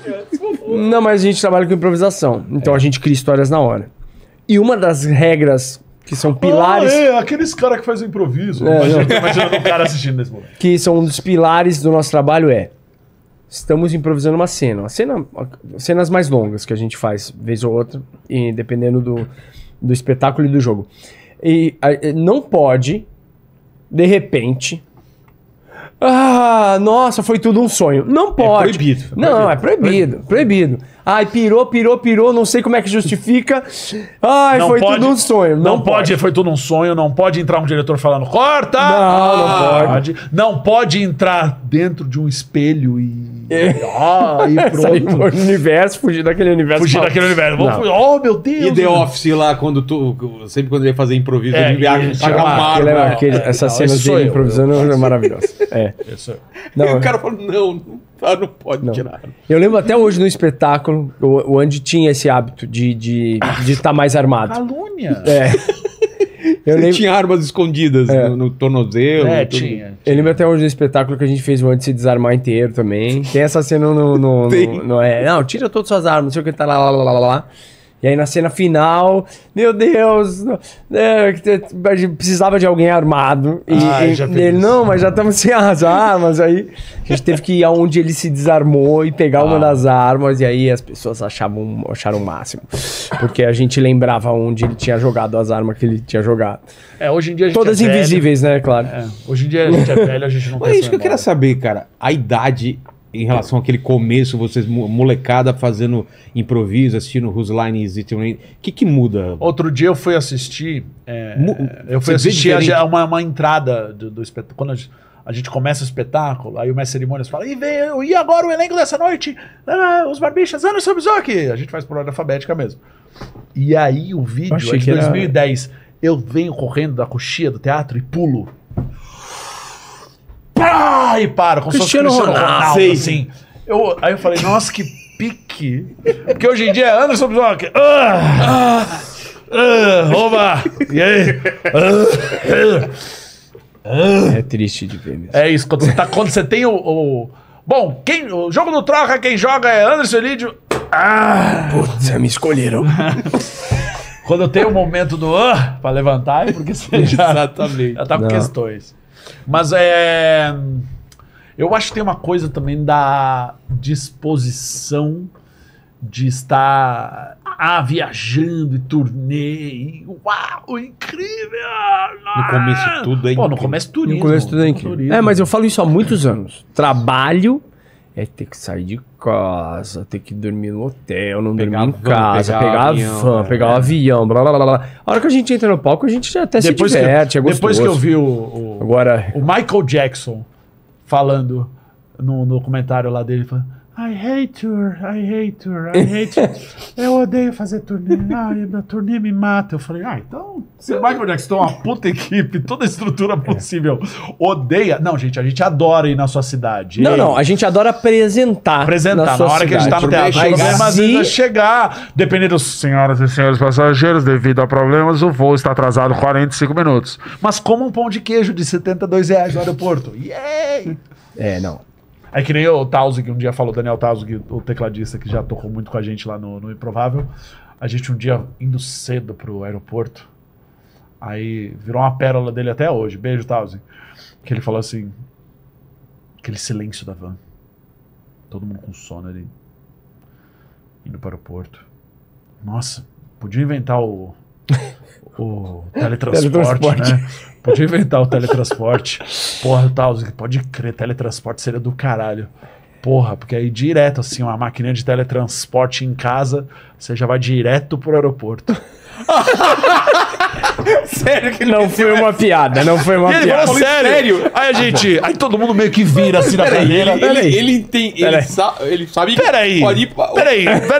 Não, mas a gente trabalha com improvisação. Então a gente cria histórias na hora. E uma das regras que são pilares... aqueles caras que fazem improviso. Imagina um cara assistindo nesse momento. Que são um dos pilares do nosso trabalho estamos improvisando uma cena. Cenas mais longas que a gente faz, vez ou outra, e dependendo do espetáculo e do jogo. E não pode, de repente... nossa, foi tudo um sonho. Não pode. É proibido. Não, é proibido. Ai, pirou, não sei como é que justifica. Ai, Não foi pode- tudo um sonho. Não pode, foi tudo um sonho. Não pode entrar um diretor falando, corta! Não pode. Não pode entrar dentro de um espelho e Sair pronto. pro universo, fugir daquele universo. Fugir daquele universo. Vamos fugir. Oh, meu Deus! E The Office lá, sempre quando ele ia fazer improviso, ele viaja pagar uma arma. Essas não, cenas esse sou dele eu. improvisando é maravilhoso. Isso. Não, E o cara falou, não pode tirar. eu lembro até hoje no espetáculo, o Andy tinha esse hábito de estar mais armado. Calúnia. Eu Ele lembro, tinha armas escondidas no tornozelo. tudo. Tinha. eu lembro até hoje no espetáculo que a gente fez o Andy se desarmar inteiro também. Tem essa cena no não, tira todas as suas armas, não sei o que tá lá. E aí na cena final, meu Deus, precisava de alguém armado. E já fiz ele, isso. não, mas já estamos sem as armas. Aí a gente teve que ir aonde ele se desarmou e pegar uma das armas. E aí as pessoas acharam o máximo. Porque a gente lembrava onde ele tinha jogado as armas que ele tinha jogado. Hoje em dia a gente Todas é velho. invisíveis, né, claro. Hoje em dia a gente é velho, a gente não tem Mas é essa isso que eu queria memória. saber, cara. A idade em relação àquele começo, vocês molecada fazendo improviso, assistindo Whose Line Is It? O que muda? Outro dia eu fui assistir. Eu fui Você vê assistir diferente? uma entrada do espetáculo. Quando a gente começa o espetáculo, aí o mestre de cerimônias fala: e agora o elenco dessa noite? Os Barbichas, Anderson Bizoc. A gente faz por ordem alfabética mesmo. E aí o vídeo Achei é de que era- 2010. Eu venho correndo da coxia do teatro e pulo. Pá! E paro, como se fosse Cristiano Cristiano Ronaldo. Ronaldo, Sei. assim. Aí eu falei, nossa, que pique. Porque hoje em dia é Anderson Bizoc. Oba! E aí? É triste de ver mesmo. É isso, quando você tem o... Bom, o jogo do Troca, quem joga é Anderson Elídio. Putz, me escolheram. Quando eu tenho o momento do pra levantar, é porque você já tá com Não. questões. Mas eu acho que tem uma coisa também da disposição de estar viajando e turnê. Uau, incrível! No começo tudo é Pô, no incrível. começo turismo. No começo tudo é incrível. Turismo. Mas eu falo isso há muitos anos. Trabalho é ter que sair de casa, ter que dormir no hotel, não dormir em van, casa, pegar pegar avião, van, pegar o avião, blá blá blá blá. A hora que a gente entra no palco, a gente até se diverte, é gostoso. Depois que eu vi o Agora, Michael Jackson falando no documentário lá dele, falando, I hate tour. Eu odeio fazer turnê. Ai, a turnê me mata. Eu falei, então, se o Michael Jackson tem uma puta equipe, toda a estrutura possível, odeia. Não, gente, a gente adora ir na sua cidade. não, a gente adora apresentar Na sua hora que a gente tá no cidade. teatro. Mas O problema às vezes é se- chegar, dependendo dos senhoras e senhores passageiros, devido a problemas, o voo está atrasado 45 minutos. Mas como um pão de queijo de R$72 no aeroporto. Yay! não. É que nem o Tausig um dia falou, Daniel Tausig, o tecladista que já tocou muito com a gente lá no Improvável. A gente um dia indo cedo pro aeroporto, aí virou uma pérola dele até hoje. Beijo, Tausig. Que ele falou assim, aquele silêncio da van. Todo mundo com sono ali, indo para o aeroporto. Nossa, podia inventar o teletransporte, né? Podia inventar o teletransporte. Porra, Tausig, pode crer, teletransporte seria do caralho. Porra, porque aí direto, assim, uma máquina de teletransporte em casa, você já vai direto pro aeroporto. Sério que Não foi uma piada, não foi uma E ele piada. falou sério. Aí todo mundo meio que vira assim na cadeira. Ele sabe Peraí, pode ir pra-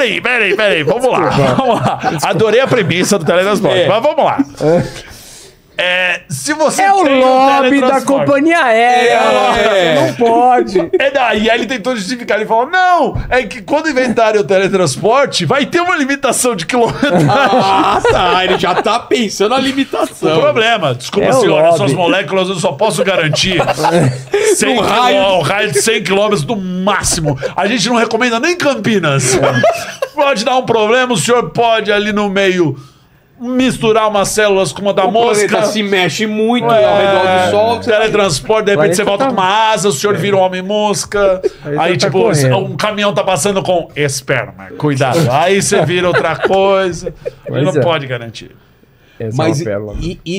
peraí, vamos lá. Adorei a premissa do teletransporte, É. mas vamos lá. Se você É o tem lobby da teletransporte- companhia aérea. Não pode. Daí aí ele tentou justificar. Ele falou: não, é que quando inventarem o teletransporte, vai ter uma limitação de quilômetros. Ah, tá. Ele já tá pensando a limitação. O problema, desculpa, É o senhora, lobby. suas moléculas eu só posso garantir 100 raio- um raio de 100 km no máximo. A gente não recomenda nem Campinas. Pode dar um problema, o senhor pode ali no meio misturar umas células com uma da O mosca. planeta se mexe muito ao redor do Sol. Teletransporte, de repente Planeta você volta tá- com uma asa, o senhor vira um homem-mosca. Aí, tá tipo, correndo. um caminhão tá passando com esperma. Cuidado. Aí você vira outra coisa. Ele não Pois é. pode garantir. Essa Mas é uma pérola.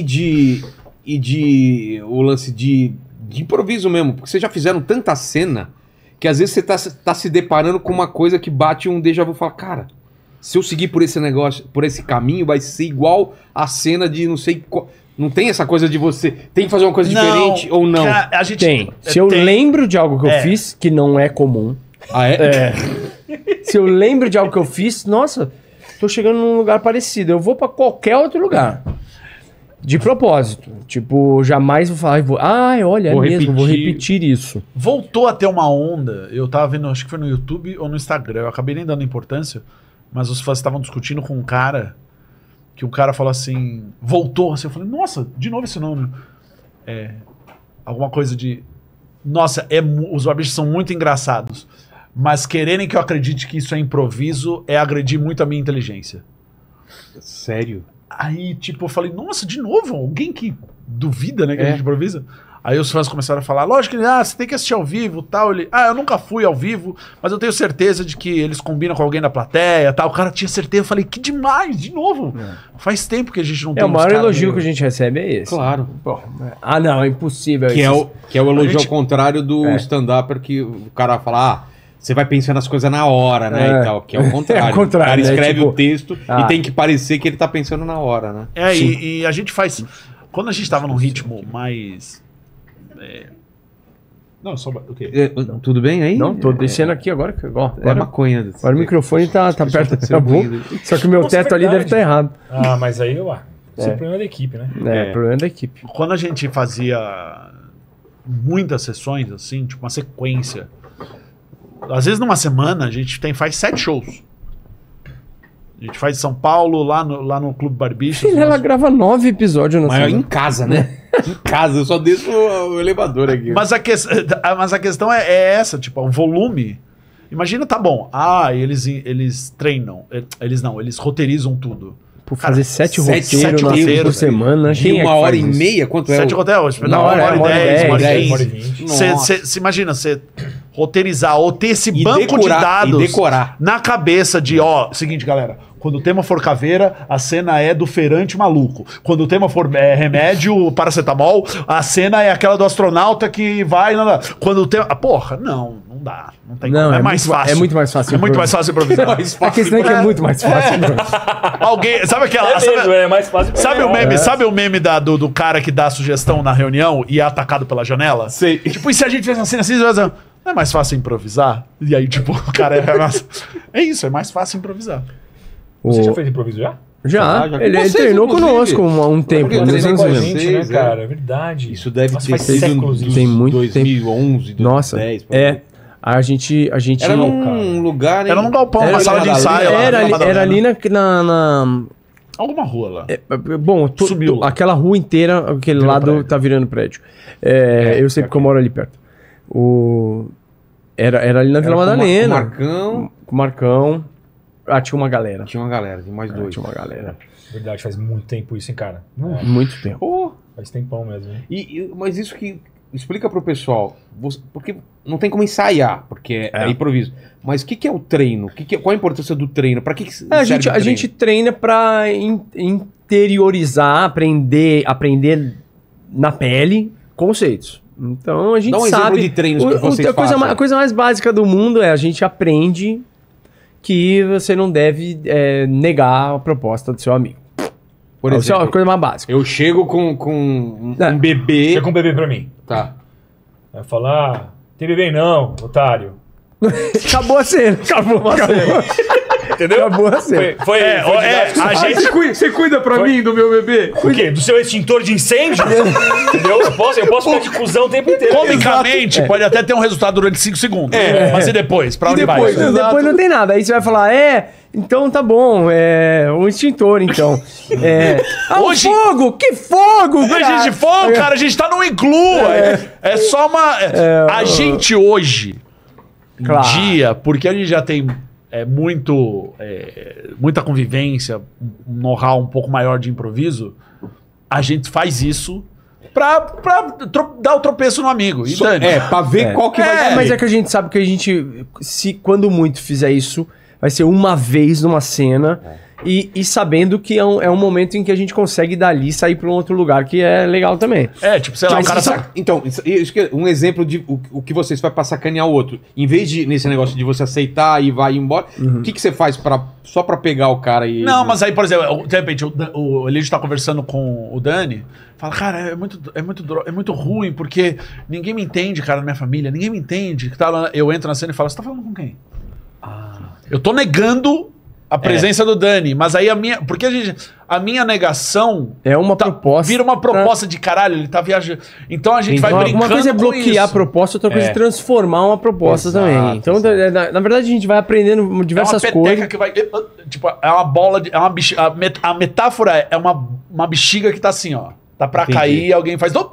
e de o lance de improviso mesmo, porque vocês já fizeram tanta cena que às vezes você tá se deparando com uma coisa que bate um déjà vu e fala, cara, se eu seguir por esse negócio, por esse caminho, vai ser igual a cena de não sei qual. Não tem essa coisa de você tem que fazer uma coisa diferente ou não? A gente Tem. Se eu tem. lembro de algo que eu É. fiz, que não é comum. Ah, é? Se eu lembro de algo que eu fiz, nossa, tô chegando num lugar parecido. Eu vou pra qualquer outro lugar. De propósito. Tipo, jamais vou falar, olha, é Vou mesmo, vou repetir. repetir isso. Voltou a ter uma onda. Eu tava vendo, acho que foi no YouTube ou no Instagram. Eu acabei nem dando importância, mas os fãs estavam discutindo com um cara que o cara falou assim, voltou assim. Eu falei, nossa, de novo esse nome. Alguma coisa de. Nossa, os barbichos são muito engraçados. Mas quererem que eu acredite que isso é improviso é agredir muito a minha inteligência. Sério? Aí, tipo, eu falei, nossa, de novo? Alguém que duvida, né, que a gente improvisa? Aí os fãs começaram a falar, lógico que você tem que assistir ao vivo, tal. Ele, eu nunca fui ao vivo, mas eu tenho certeza de que eles combinam com alguém da plateia, tal. O cara tinha certeza, eu falei, que demais, de novo. Faz tempo que a gente não tem O maior uns caras elogio meio- que a gente recebe é esse. Claro. Não, é impossível. Que é o elogio gente- ao contrário do stand-upper que o cara fala, você vai pensando as coisas na hora, né, É. e tal. Que é o contrário. É o contrário, O cara né, escreve tipo, o texto e tem que parecer que ele tá pensando na hora, né? E a gente faz... Quando a gente tava num ritmo mais... Não, só... O quê? Tudo bem aí? Não, tô descendo aqui agora. Ó, É agora, maconha. agora o microfone tá perto da boca. Só que o meu Nossa, teto ali verdade. deve estar errado. Ah, mas aí, esse é o problema da equipe, né? É, problema da equipe. Quando a gente fazia muitas sessões, assim, tipo uma sequência, às vezes numa semana a gente faz 7 shows. A gente faz em São Paulo, lá no Clube Barbichos. Ela grava 9 episódios na Mas em semana. casa, né? Em casa, eu só desço o elevador aqui. Mas a questão é essa, tipo, o volume. Imagina, tá bom. Eles treinam. Eles roteirizam tudo. Por fazer 7 roteiros sete na roteiros, por semana. de Quem é que uma hora faz e isso? meia? Quanto é? 7 roteiros. Não, Não, é, 1h10, 1h15. 1h20. Você imagina, você roteirizar ou ter esse E banco de dados e decorar. na cabeça de, seguinte, galera, quando o tema for caveira, a cena é do feirante maluco. Quando o tema for remédio, paracetamol, a cena é aquela do astronauta que vai... Quando o tema... Porra, não dá. Não tem Não, como. É, é mais muito- fácil. é muito mais fácil É muito mais fácil improvisar. A questão é que é muito mais fácil. Alguém... Sabe aquela... É sabe- mesmo, é mais fácil. Sabe o meme, sabe o meme do cara que dá a sugestão na reunião e é atacado pela janela? Sei. Tipo, e se a gente fez assim, não é mais fácil improvisar? E aí, tipo, o cara é isso, é mais fácil improvisar. Você já O- fez improviso já? Já, Já, ele vocês, treinou inclusive. conosco um tempo. Porque eu nos treinei anos com a Com a 90. gente, né, vocês, cara? É verdade. Isso deve Nossa, ter faz sido séculos isso. Tem muito 2011, 2010. Nossa, por aí. a gente Era num lugar... Era num galpão, Era uma sala de ali, ensaio. lá, era, na Vila era ali Madalena. na Alguma rua lá. bom, Sumiu lá. aquela rua inteira, aquele Virou lado prédio. tá virando prédio. Eu sei porque eu moro ali perto. Era ali na Vila Era com Madalena. o Marcão. Com o Marcão. Tinha uma galera. Tinha uma galera, tinha mais dois. Tinha uma galera. Verdade, faz muito tempo isso, hein, cara? É, Muito tempo. Pô, faz tempão mesmo, hein? mas isso que... Explica pro pessoal. Porque não tem como ensaiar, porque é improviso. Mas o que é o treino? Qual a importância do treino? Pra que serve A o treino? gente treina pra interiorizar, aprender na pele conceitos. Então a gente Dá um exemplo sabe. de treinos que vocês fazem. A coisa mais básica do mundo é a gente aprende que você não deve negar a proposta do seu amigo. Por Isso é exemplo, a coisa mais básica. eu chego com É. um bebê... Chega com um bebê pra mim. Tá. Vai falar, tem bebê não, otário. Acabou a cena. Acabou. Entendeu? Acabou a cena. Foi didático. a gente... Você cuida pra mim do meu bebê? O quê? Do seu extintor de incêndio? Entendeu? Eu posso ficar de cuzão o tempo inteiro. Comicamente, pode até ter um resultado durante 5 segundos. Mas e depois? Pra onde depois, vai? né? Depois não tem nada. Aí você vai falar, então tá bom, um extintor, então. Hoje- fogo! Que fogo! Mas a gente for, cara, a gente tá num iglu. É só uma... a gente hoje, Claro. dia, porque a gente já tem muita convivência, um know-how um pouco maior de improviso, a gente faz isso pra dar o tropeço no amigo. E dane. Pra ver qual que vai dar. Mas é que a gente sabe que a gente, quando muito fizer isso, vai ser uma vez numa cena e sabendo que é um momento em que a gente consegue dali sair pra um outro lugar que é legal também. Tipo, sei lá, o cara sabe. Então, isso que é um exemplo de o que vocês fazem pra sacanear o outro. Em vez de, nesse negócio de você aceitar e vai embora, o que você faz só pra pegar o cara e... Não, mas aí, por exemplo, de repente, o Elidio tá conversando com o Dani, fala, cara, é muito ruim, porque ninguém me entende, cara, na minha família, ninguém me entende. Eu entro na cena e falo, você tá falando com quem? Eu tô negando a presença do Dani, mas aí porque a minha negação É uma proposta. vira uma proposta de caralho, ele tá viajando. Então a gente vai Então, brincando uma coisa é com bloquear a isso. proposta, outra coisa é transformar uma proposta Exato, também. Então, exato. na verdade, a gente vai aprendendo diversas é uma peteca coisas. que vai. Tipo, é uma bola de. A metáfora é uma bexiga que tá assim, ó. Tá pra Entendi. cair e alguém faz.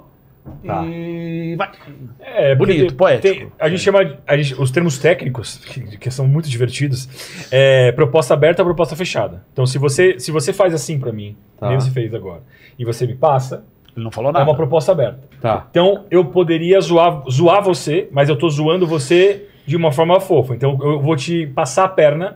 E vai. Bonito, poético. A gente chama. Os termos técnicos, que são muito divertidos, proposta aberta ou proposta fechada. Então, se você faz assim pra mim, nem você fez agora, e você me passa, Ele não falou é nada. uma proposta aberta. Tá. Então, eu poderia zoar você, mas eu tô zoando você de uma forma fofa. Então, eu vou te passar a perna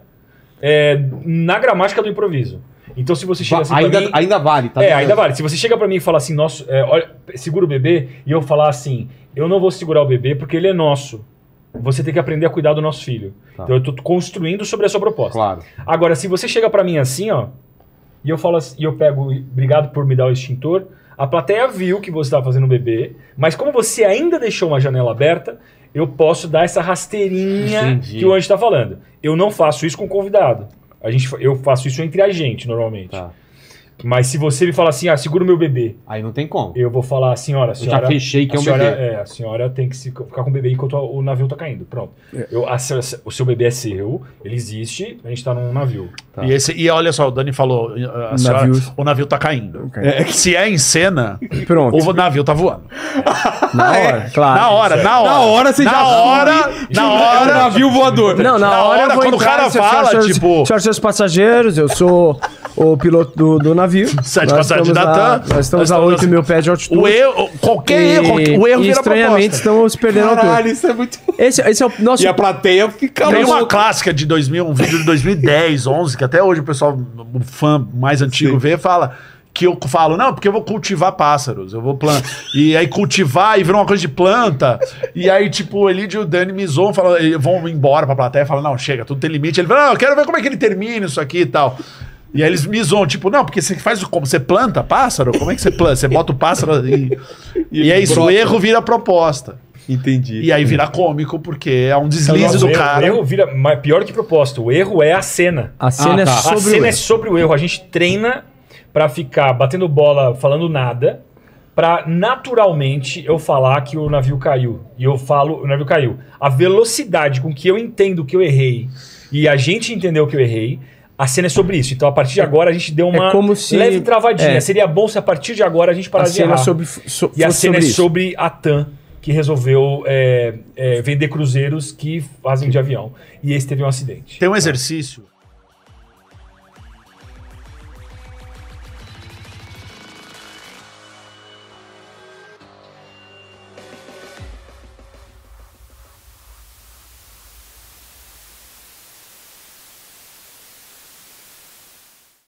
na gramática do improviso. Então, se você chega assim pra mim... Ainda vale, tá? ainda vale. Se você chega pra mim e fala assim, nossa, olha, segura o bebê, e eu falar assim, eu não vou segurar o bebê porque ele é nosso. Você tem que aprender a cuidar do nosso filho. Tá. Então, eu tô construindo sobre a sua proposta. Claro. Agora, se você chega pra mim assim, ó, e eu falo assim, e eu pego, obrigado por me dar o extintor, a plateia viu que você estava fazendo o bebê, mas como você ainda deixou uma janela aberta, eu posso dar essa rasteirinha Entendi. que o Anjo tá falando. Eu não faço isso com o convidado. Eu faço isso entre a gente, normalmente. Tá. Mas se você me falar assim, segura o meu bebê, Aí não tem como. eu vou falar, senhora, Eu já fechei que é um bebê. a senhora tem que ficar com o bebê enquanto o navio tá caindo. Pronto. O seu bebê é seu, ele existe, a gente tá num navio. Tá. E olha só, o Dani falou: o navio tá caindo. Se é em cena, Pronto. o navio tá voando. Na hora, claro. Na hora você já Na hora. É um navio voador. Não, na hora eu vou quando o entrar, cara senhoras, fala, senhores, tipo. senhoras e seus passageiros, eu sou o piloto do navio. 7 Nós passagens estamos da a- TAM. Nós estamos a 8 mil pés de altitude. Qualquer erro, o erro e vira estranhamente proposta. estamos perdendo altura. Caralho, isso é muito... Esse é o nosso... E a plateia fica Tem uma louca. clássica de 2000, um vídeo de 2010, 11, que até hoje o pessoal, o fã mais antigo vê, fala que eu falo, não, porque eu vou cultivar pássaros, eu vou plantar. E aí cultivar e virou uma coisa de planta. E aí, tipo, o Elidio e o Dani me zoam, vão embora pra plateia e falam, não, chega, tudo tem limite. Ele fala, não, eu quero ver como é que ele termina isso aqui e tal. E aí eles me zoam, tipo, não, porque você faz como? Você planta pássaro? Como é que você planta? Você bota o pássaro e é isso, o erro vira proposta. Entendi. E aí vira cômico, porque é um deslize do O cara. erro vira pior do que proposta. O erro é a cena. A cena é tá. sobre A o cena erro. é sobre o erro. A gente treina pra ficar batendo bola, falando nada, pra naturalmente eu falar que o navio caiu. E eu falo, o navio caiu. A velocidade com que eu entendo que eu errei e a gente entendeu que eu errei, a cena é sobre isso. Então, a partir de agora, a gente deu uma como se- leve travadinha. Seria bom se a partir de agora a gente A parasse de cena errar. sobre, E a cena é isso. sobre a TAM, que resolveu vender cruzeiros que fazem de avião. E esse teve um acidente. Tem um exercício